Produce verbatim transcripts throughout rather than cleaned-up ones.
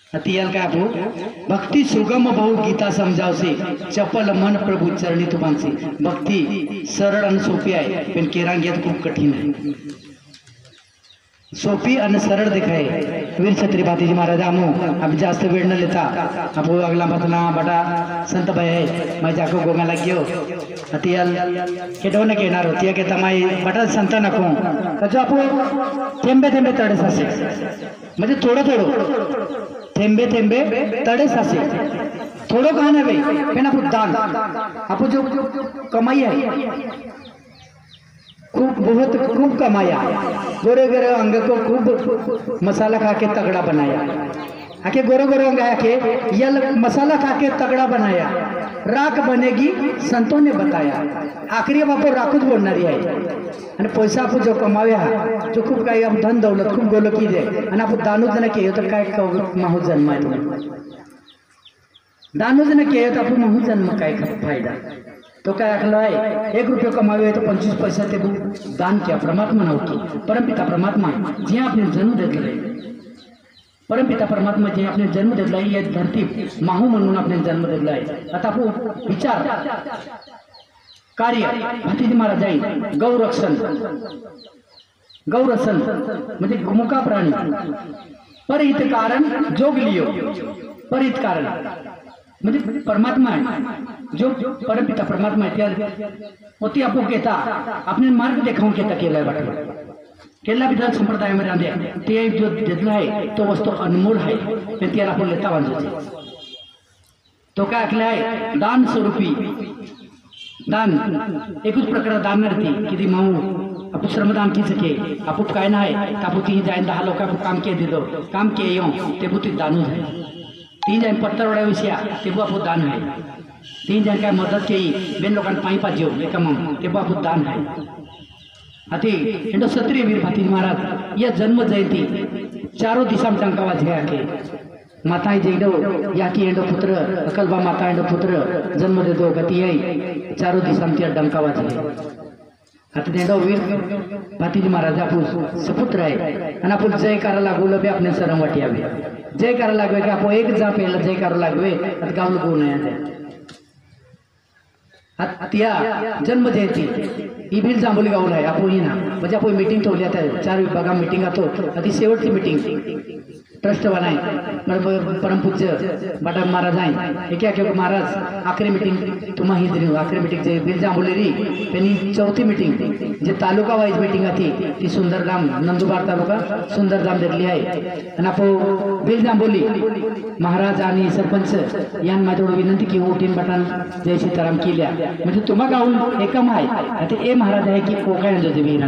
अतियाल का आपू भक्ति सुगम बहु गीता समजावसे चपल मन प्रभु चरणी तुमांचे भक्ती सरळ आणि सोपी आहे पण केरांग्यात खूप कठीण आहे सोपी आणि सरळ दिखाए वीर छत्री भातीजी महाराज आमो अब जास्त वेळ न लेता आपो अगला बतला बटा संत भाई है मैं जाको गोंगा लगियो अतियाल केटो न केनार होती के तमाई बटा संत नको तो आपो थेंबे थेंबे तड़े सासे म्हणजे थोडं थोडं थेंबे थेंबे तड़े सासे थोडं कहा ना भाई पण आपण दान आपण जो कमाई है खूब बहुत खूब कमाया गोरे गोरे अंग को खूब मसाला खा के तगड़ा बनाया आके गोरे गोरे अंग आके ये मसाला खा के तगड़ा बनाया राख बनेगी संतों ने बताया आखिरी बाप राखूच बोलणारी आहे आणि पैसा आपण जो कमाव्या जो खूप काही धन दौलत खूप गोलकी दे आणि आपण दानूच न केलं तर काय माहू जन्म आहे तुम्ही दानूच न केलं तर आपण माहू जन्म काय फायदा तो काय आखलं आहे एक रुपये कमावे तो पंचवीस पैसा ते दान किया परमात्मा नव्हतो परमपिता परमात्मा जे आपने जन्म दिलाय परमपिता परमात्मा जे आपने जन्म दिलाय या धरती माहू म्हणून आपने जन्म दिलाय आता आपण विचार कार्य भातीजी महाराज आहे गौरक्षण गौरक्षण म्हणजे मुका प्राणी परहित कारण जोग लियो परहित कारण म्हणजे परमात्मा है जो परमपिता परमात्मा है होती आपको कहता अपने मार्ग देखाऊं कहता केला बट केला विधान संप्रदाय में रांधे ते जो देतला है तो वस्तु अनमोल है पण त्याला आपण लेता बांधायचे तो काय ऐकलं आहे दान स्वरूपी दान एकच प्रकार दान नरती किती माऊ आपण श्रमदान की सके आपण काय नाही आपण ती जाईन दहा लोक काम के दिलो काम के येऊ ते बुती दानू है तीन जन पत्थर वड़ा विषय ते बापू दान है तीन जन का मदद के बेन लोकां पाई पाजियो लेकम ते बापू दान है अति हिंदो क्षत्रिय वीर भातीजी महाराज यह जन्म जयंती चारों दिशा में टंका वाज है के माताएं जेडो या की हिंदो पुत्र अकलबा माता हिंदो पुत्र जन्म दे दो गति है चारों दिशा में त्या डंका वाज है आता हिंदो वीर भातीजी महाराज आपू सपुत्र है आणि आपण जय करा लागलो बे आपने सरम वाटी आवे जय करा लागवे की आपण एक जा पहिला जय करा लागवे आता गावल कोण आहे त्या जन्म जयंती ही बिल जांभोली गावला आहे आपण ही ना म्हणजे आपण मीटिंग ठेवली आता चार विभागा मीटिंग आतो आधी शेवटची मीटिंग ट्रस्ट वाला आहे परम पूज्य बाटा महाराज आहे एक एक महाराज आखरी मीटिंग तुम्हा ही दिली आखरी मीटिंग जे बिल जांभोली री त्यांनी चौथी मीटिंग जे तालुका वाईज मीटिंग आती ती सुंदरगाम नंदुरबार तालुका सुंदरगाम दिली आहे आणि आपण बिल जांभोली महाराज आणि सरपंच यांना माझ्याकडे विनंती की उठीन बटान जय सीताराम केल्या म्हणजे तुम्हा गावून एकम आहे आता ए महाराज आहे की कोकाय जो देवी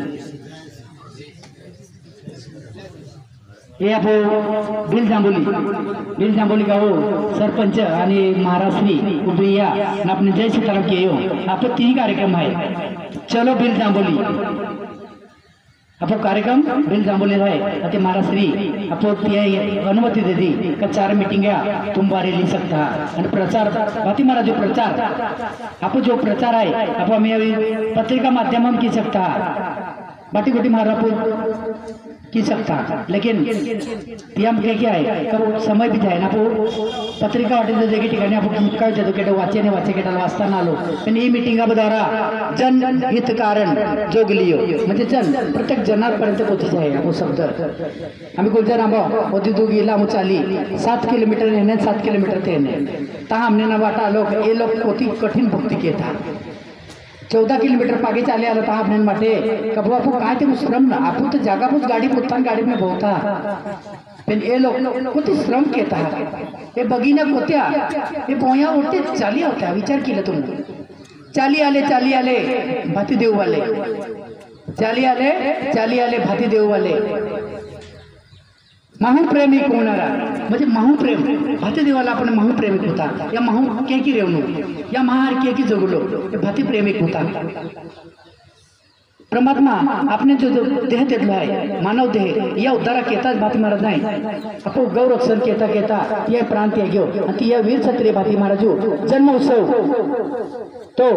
हे आपण बिल जांभोली बिल जांभोली गाव सरपंच आणि महाराष्ट्री उभ्रिया आपण जय सीताराम के यो आपण तीन कार्यक्रम आहे चलो बिल जांभोली आपण कार्यक्रम बिल जांभोली है अति महाराष्ट्री आपण ती अनुमति दे दी का चार मीटिंग तुम बारे ले सकता आणि प्रचार भाती महाराज जो प्रचार आपण जो प्रचार आहे आपण मी पत्रिका माध्यम की सकता बाटी गोटी महाराज की सकता लेकिन हम क्या क्या है कब समय भी जाए ना वो पत्रिका वाटे जगह ठिकाणी आपण काय देतो केटा वाचे ने वाचे केटा वाचताना आलो पण ही मीटिंगा द्वारा जन हित कारण जोग लियो म्हणजे जन प्रत्येक जनापर्यंत पोहोचायचे आहे आपण शब्द आम्ही गुलजार आंबा होती दो गेला मु चाली सात किलोमीटर येणे सात किलोमीटर ते येणे ता हमने ना वाटा लोग ये लोग होती कठिन भक्ति के था चौदह किलोमीटर पागे चाले आलो था आपने माटे कब आपको काय ते श्रम ना आपू तो जागा पुस गाड़ी पुत्तान गाड़ी में बहुता पण ये लोग कोती श्रम केता ये बगीना कोत्या ये पोया उठते चाली होता विचार केला तुम्ही चाली आले चाली आले भाती देव वाले चाली आले चाली आले भाती देव वाले महाप्रेमी कोणारा म्हणजे महाप्रेम भाती देवाला आपण महाप्रेमिक होता या महाू के की रेवणू या महार के की जगलो भाती प्रेमिक होता परमात्मा आपने जो देह तेडलो आहे मानव देह या उद्धाराक येताच भाती महाराज नाही आपण गौरक्षण केता केता या प्रांत या घेऊ आणि ती या वीर क्षत्रिय भाती महाराजू जन्म उत्सव तो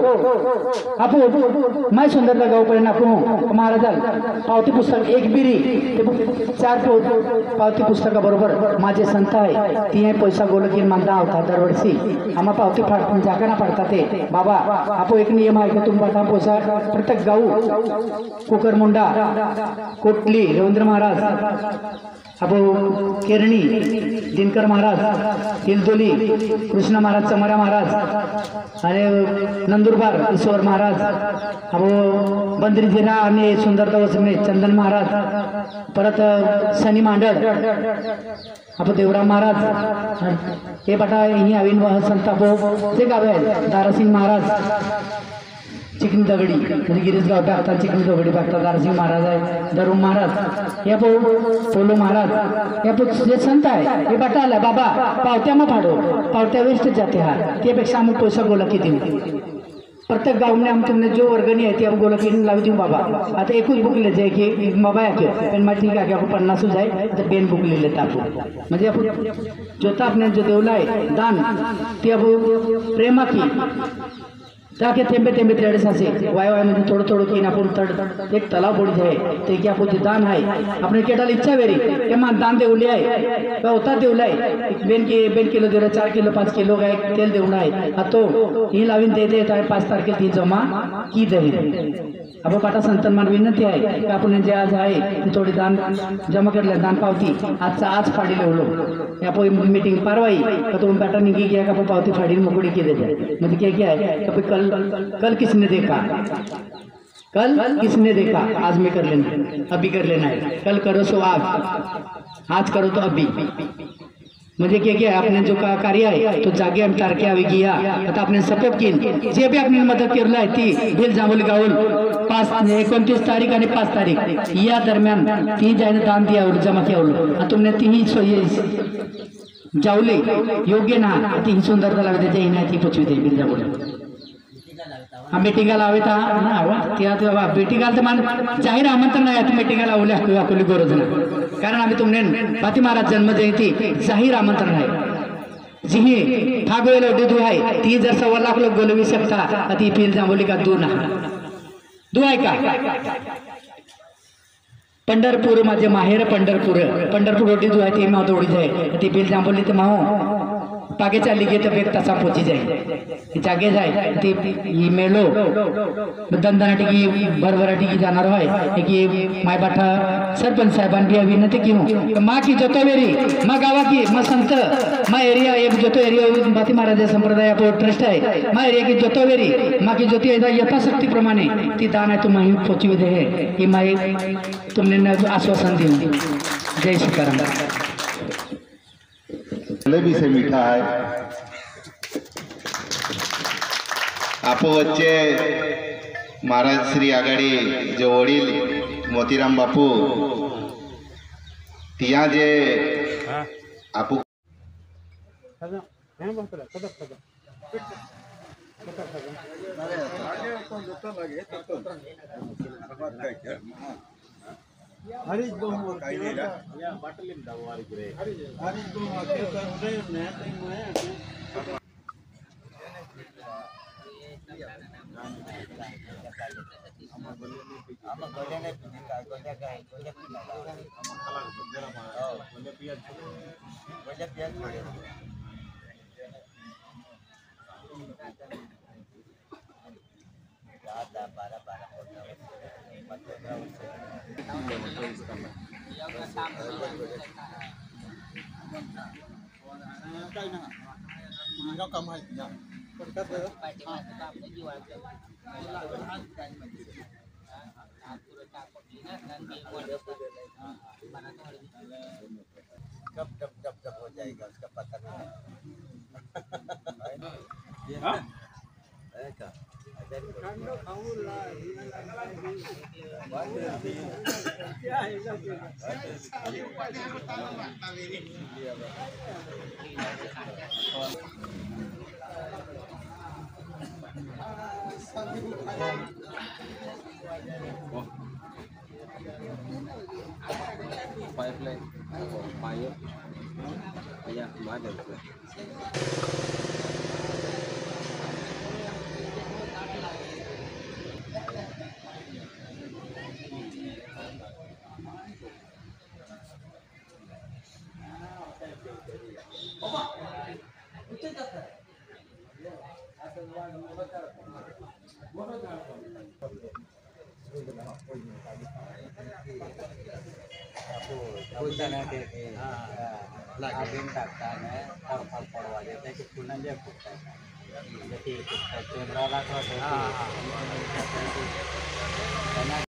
आपण माय सुंदरला गावपर्यंत आपण महाराजा पावती पुस्तक एक बिरी ते चार पावती पुस्तकाबरोबर माझे संत आहे ती आहे पैसा गोलकीन मानता होता दरवर्षी आम्हा पावती फाड जागाना पाडतात ते बाबा आपण एक नियम आहे की तुम्ही पैसा प्रत्येक गाऊ कुकरमुंडा कोटली रवींद्र महाराज अबो केरणी दिनकर महाराज हिलदोली कृष्ण महाराज चमरा महाराज आणि नंदुरबार ईश्वर महाराज अबो बंदरीजिरा आणि सुंदरता वसमे चंदन महाराज परत शनी मांडळ आपण देवराम महाराज हे बटा ही अविन संत अबो ते गावे आहेत दारासिंग महाराज चिकनी दगडी म्हणजे गिरीशगाव टाकतात चिकनी दगडी टाकतात दारसिंग महाराज आहे दरुम महाराज या पो पोलो महाराज या पो जे संत आहे हे बटाला बाबा पावत्या मग फाडो पावत्या वेस्ट जाते हा त्यापेक्षा आम्ही पैसा गोला की देऊ प्रत्येक गावने आम तुमने जो वर्गणी आहे ती आम गोला की लावी देऊ बाबा आता एकूच बुकले जाय की बाबा या पण मग ठीक आहे की आपण पन्नास जाय तर बेन बुकलेले तापू म्हणजे आपण जोता आपने जो देवला आहे दान ती आपण प्रेमा की ताकि थेंबे थेंबे तेरडे सासे वाय वाय म्हणजे थोडं थोडं की आपण तड एक तलाव बोडी आहे ते की आपण जे दान आहे आपण केटाला इच्छा वेरी ते मान दान देवले आहे का होता देवलाय एक बेन के बेन किलो देवला चार किलो पाच किलो काय तेल देवला आहे हा तो ही लावीन देते आहे पाच तारखेला ती जमा की दही अब पाटा संतन मान विनंती आहे की आपण जे आज आहे ते थोडी दान जमा करले दान पावती आजचा आज फाडीले होलो या पोई मीटिंग पारवाई का तो पाटा निगी गया का पावती फाड़ी मुकुड़ी के दे जाए मतलब क्या क्या है कि कल कल किसने देखा कल किसने देखा आज में कर लेना अभी कर लेना है कल करो सो आज आज करो तो अभी म्हणजे क्या क्या आपने जो का कार्य आहे तो जागे आम्ही तारखे आवी गया आता आपने सपेप किन जे भी आपने मदत केलं आहे ती बिल जांभोली गावल पाच एकोणतीस तारीख आणि पाच तारीख या दरम्यान ती जायने दान दिया जमा केवलं तुमने तीही सोयी जावले योग्य ना ती सुंदरता लागते जय नाही ती पचवी दे बिल जांभोली हम मीटिंग लावे था त्या मीटिंग तर मान जाहीर आमंत्रण आहे मीटिंग लावले अकोली गरज ना कारण आम्ही तुमने पाती महाराज जन्म जयंती जाहीर आमंत्रण आहे जी फागोयला डिदू आहे ती जर सव्वा लाख लोक बोलवी शकता ती फिर जांभोली का दू ना दू आहे का पंढरपूर माझे माहेर पंढरपूर पंढरपूर डिदू आहे ती माव दौडी जाए ती फिर जांभोली ते माहो पागे चाली गए तो एक तसा पहुंची जाए जागे जाए ती मेलो दंदनाटी की भरभराटी की जाणार है कि माय बाठा सरपंच साहेबान भी विनंती की माँ की जोतो वेरी माँ गावा की माँ संत माँ एरिया एक जोतो एरिया भाती महाराज संप्रदाय ट्रस्ट है माँ एरिया की जोतो वेरी माँ की ज्योति यथाशक्ती प्रमाणे ती दान है तुम पहुंची दे है कि माँ तुमने आश्वासन दी जय सीताराम जलेबी से मीठा है आप वच्चे महाराज श्री आघाडी जो वडील मोतीराम बापू तिया जे आपू हरीश बहु या बाटली में दवा वाली रे हरीश बहु आके उदय ने मैं हम गोले ने का गोले का गोले पिला हम कला जरा हां गोले पिया गोले पिया छोड़े ज्यादा बारह बारह कम है कब जब जब जब हो जाएगा उसका पता नहीं पाइपलाइन पाइप या बादल बोलताना ते लागेल टाकताना फळ पडवा देते की पुन्हा जे फुटतात ते फुटतात ते राखा